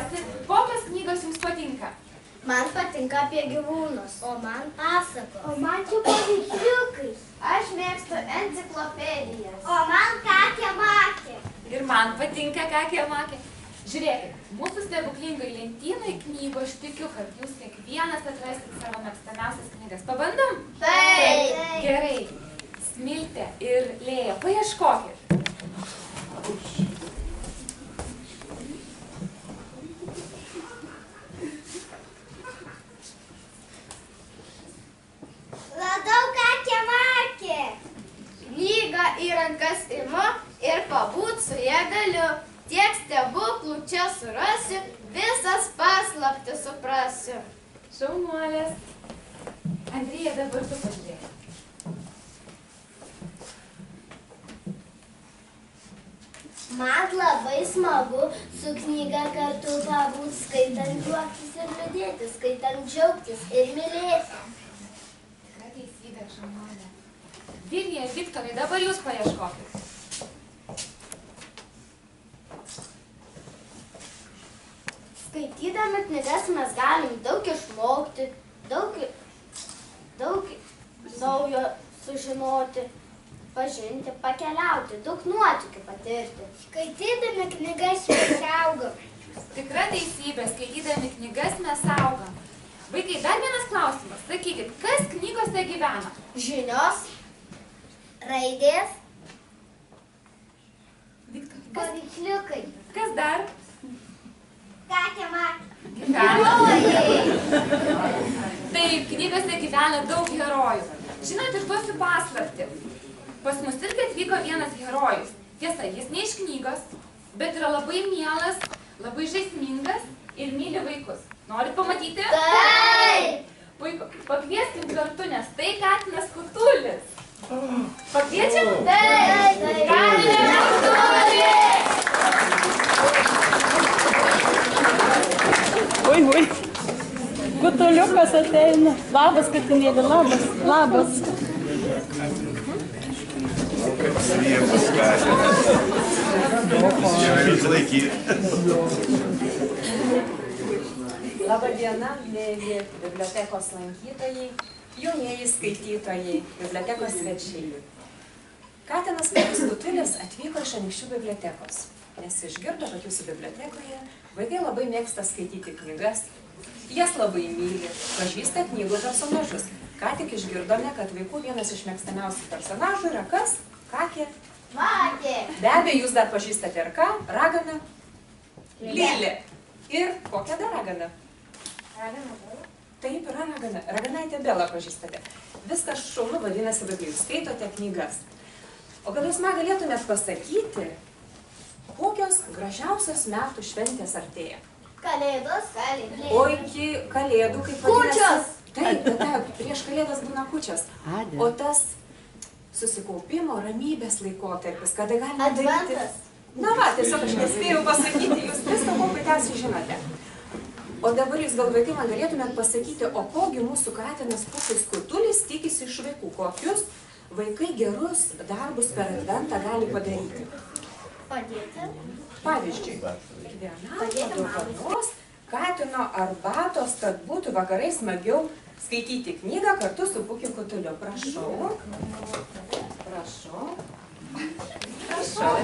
paklausti, kokios knygos jums patinka? Man patinka apie gyvūnus. O man pasakos. O man čia paveiksliukai. Aš mėgstu enciklopedijas. O man kakė makė. Ir man patinka kakė makė. Žiūrėkit, mūsų stebuklingai lentynai knygų, aš tikiu, kad jūs kiekvienas atrasit savo mėgstamiausias knygas. Pabandom? Taip. Gerai. Smiltė ir Lėja, paieškokit. Radau kakė makė. Knygą į rankas imu ir pabūt su ja galiu. Tiek stebuklų čia surasiu, visas paslaptis suprasiu. Šaunuolės. Andrija, dabar tu pažiūrėk. Man labai smagu su knyga kartu pabūt, skaitant juoktis ir liūdėti, skaitant džiaugtis ir mylėti. Tikra teisybė, šaunuolė. Vilija, Viktorai, dabar jūs paieškokit. Skaitydami knygas mes galim daug išmokti, daug naujo sužinoti, pažinti, pakeliauti, daug nuotykių patirti. Skaitydami knygas mes augam. Tikra teisybė, skaitydami knygas mes augam. Vaikai, dar vienas klausimas. Sakykit, kas knygose gyvena? Žinios, Raidės, Viktorai, paveiksliukai, kas dar? kakė makė. Taip, knygose gyvena daug herojų. Žinot, išduosiu paslaptį. Pas mus irgi atvyko vienas herojus. Tiesa, jis ne iš knygos, bet yra labai mielas, labai žaismingas ir myli vaikus. Norit pamatyti? taip, Puiku. Pakvieskim kartu, nes tai katinas Kutulis. Pakviečiam? taip, Katinas Kutulis! Oi, oi. Kutuliukas ateina. Labas, katinėlė, labas, labas. Kaip sviemas katinas. Reikia laikyti. Labą dieną, mėly bibliotekos lankytojai, jaunieji skaitytojai, bibliotekos svečiai. Katinas Kutulis atvyko iš Anykščių bibliotekos, nes išgirdo, kad jūsų bibliotekoje vaikai labai mėgsta skaityti knygas, jas labai myli, pažįsta knygų personažus. Ką tik išgirdome, kad vaikų vienas iš mėgstamiausių personažų yra kas? Kakė? makė, Be abejo, jūs dar pažįstate ir ką? Raganą? Lėlė. Ir kokią dar raganą? Taip, yra ragana. Raganaitė Belą pažįstate. Viskas šaunu, vadinasi, vaikai, jūs skaitote knygas. O gal jūs man galėtumėt pasakyti, kokios gražiausios metų šventės artėja? kalėdos, O iki kalėdų, kaip Kūčios! Taip, prieš kalėdas būna kūčios. O tas susikaupimo, ramybės laikotarpis, kada galime daryti... Adventas. Na va, tiesiog aš nespėjau pasakyti, jūs viską ko puikiausiai žinote. O dabar jūs gal vaikai man galėtumėt pasakyti, o kogi mūsų katinas Pūkis Kutulis tikisi iš vaikų, kokius vaikai gerus darbus per adventą gali padaryti. Padėti. Pavyzdžiui, dovanos katino arbatos, kad būtų vakarai smagiau skaityti knygą kartu su Pūkiu Kutuliu. Prašau. Prašau. Prašau.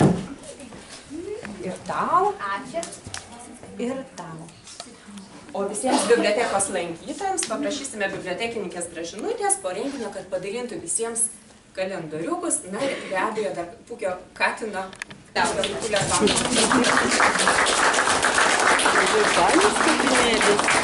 Ir tau. Ačiū. Ir tau. O visiems bibliotekos lankytojams paprašysime bibliotekininkės Gražinutės po renginio, kad padalintų visiems kalendoriukus, na ir be abejo dar Pūkio katino Fanas katinėlis.